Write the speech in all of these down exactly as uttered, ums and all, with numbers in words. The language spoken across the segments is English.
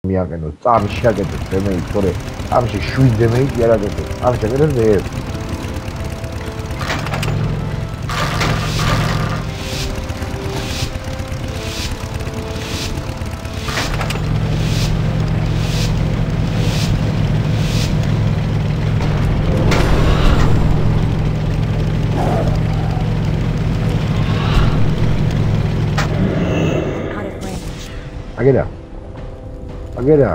მიაკენოს, წამში აკეთოს დემეი, თორე წამში შვიდ დემეი კი არ აკეთოს, წამში აკეთოს ერთ. Agera. Agera.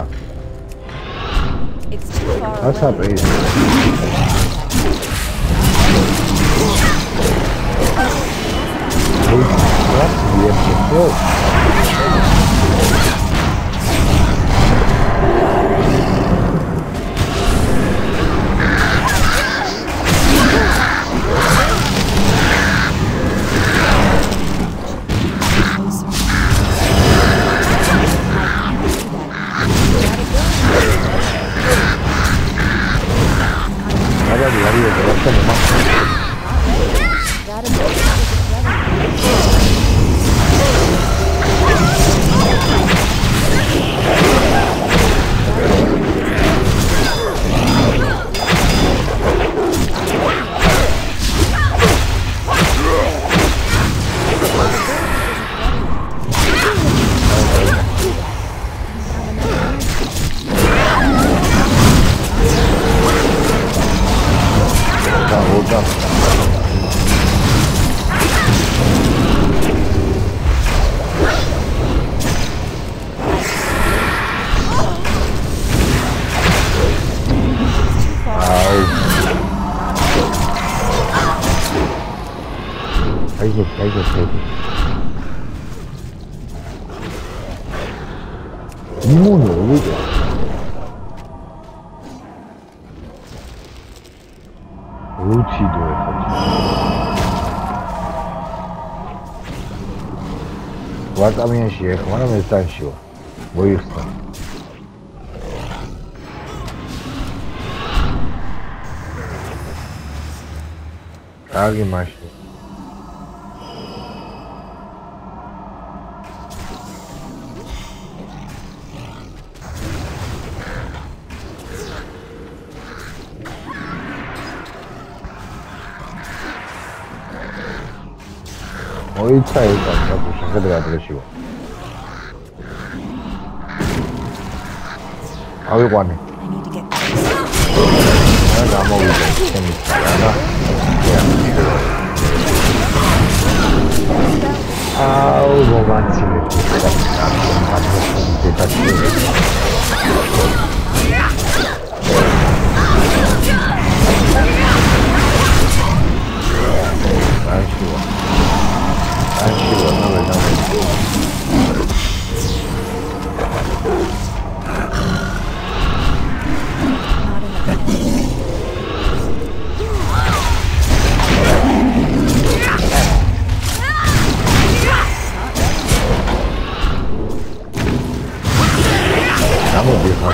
It's too far What's up, away. Ace? What? Yes, yes, Limone, vedi? Lucido è facile. Guarda mia scia, guarda me sta in scia. Vuoi sta? Caghi masci. Oi, c'hai il cazzo, c'è vedere la scivola. Avevo guardi. Andiamo a vedere, che mi sta, Au, romanzi le cose, Anche no, no, no. Andiamo di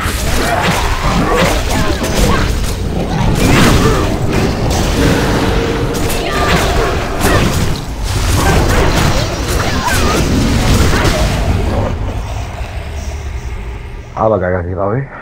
Ah, la cagati, la vedi?